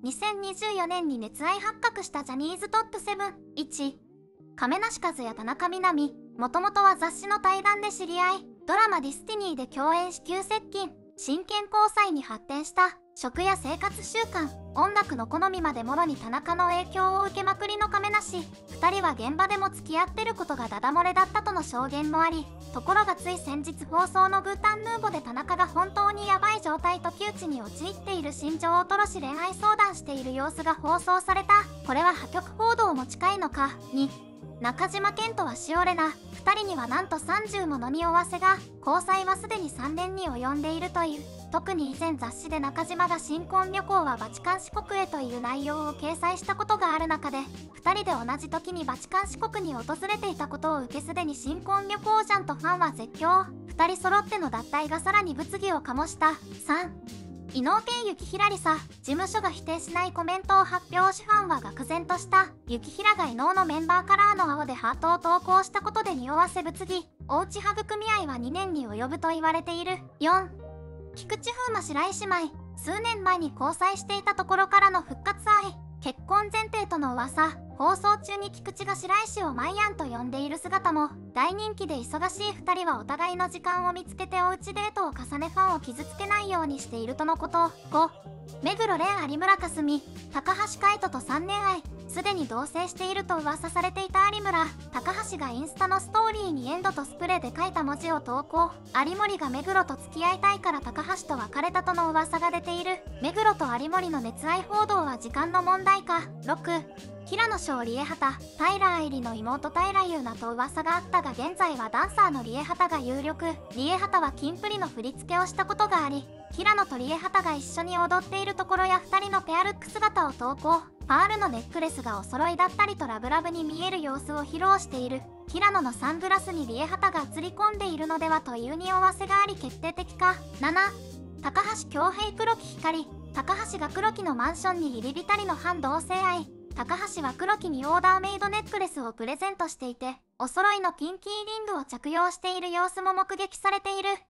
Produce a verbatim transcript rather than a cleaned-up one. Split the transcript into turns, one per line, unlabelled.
にせんにじゅうよねんに熱愛発覚したジャニーズトップセブン。いち、亀梨和也田中みな実。もともとは雑誌の対談で知り合い、ドラマディスティニーで共演し急接近、真剣交際に発展した。食や生活習慣、音楽の好みまでもろに田中の影響を受けまくりの亀梨。ふたりは現場でも付き合ってることがダダ漏れだったとの証言もあり、ところがつい先日放送のグータンヌーボで田中が本当にヤバい状態と窮地に陥っている心情を吐露し恋愛相談している様子が放送された。これは破局報道も近いのか。に、中島健人はしおれな。ふたりにはなんとさんじゅうもの匂わせが。交際はすでにさんねんに及んでいるという。特に以前雑誌で中島が新婚旅行はバチカン四国へという内容を掲載したことがある中で、ふたりで同じ時にバチカン四国に訪れていたことを受けすでに新婚旅行じゃんとファンは絶叫。ふたり揃っての脱退がさらに物議を醸した。さん、伊能系雪平りさ。事務所が否定しないコメントを発表しファンは愕然とした。雪平が伊能のメンバーカラーの青でハートを投稿したことで匂わせ物議。おうちハグ組合はにねんに及ぶと言われている。よん、菊池風磨白石姉妹。数年前に交際していたところからの復活愛。結婚前提との噂。放送中に菊池が白石をマイアンと呼んでいる姿も。大人気で忙しいふたりはお互いの時間を見つけておうちデートを重ねファンを傷つけないようにしているとのこと。ご、目黒蓮有村架純。高橋海人とさんねん愛。すでに同棲していると噂されていた有村。高橋がインスタのストーリーにエンドとスプレーで書いた文字を投稿。有森が目黒と付き合いたいから高橋と別れたとの噂が出ている。目黒と有森の熱愛報道は時間の問題か。ろく、平野紫耀リエハタ。平愛理の妹平優奈と噂があったが現在はダンサーのリエハタが有力。リエハタはキンプリの振り付けをしたことがあり、平野とリエハタが一緒に踊っているところやふたりのペアルック姿を投稿。パールのネックレスがお揃いだったりとラブラブに見える様子を披露している。平野のサングラスにリエハタが映り込んでいるのではという匂わせがあり決定的か。なな、高橋恭平黒木光。高橋が黒木のマンションに入り浸りの反同性愛。高橋は黒木にオーダーメイドネックレスをプレゼントしていて、お揃いのピンキーリングを着用している様子も目撃されている。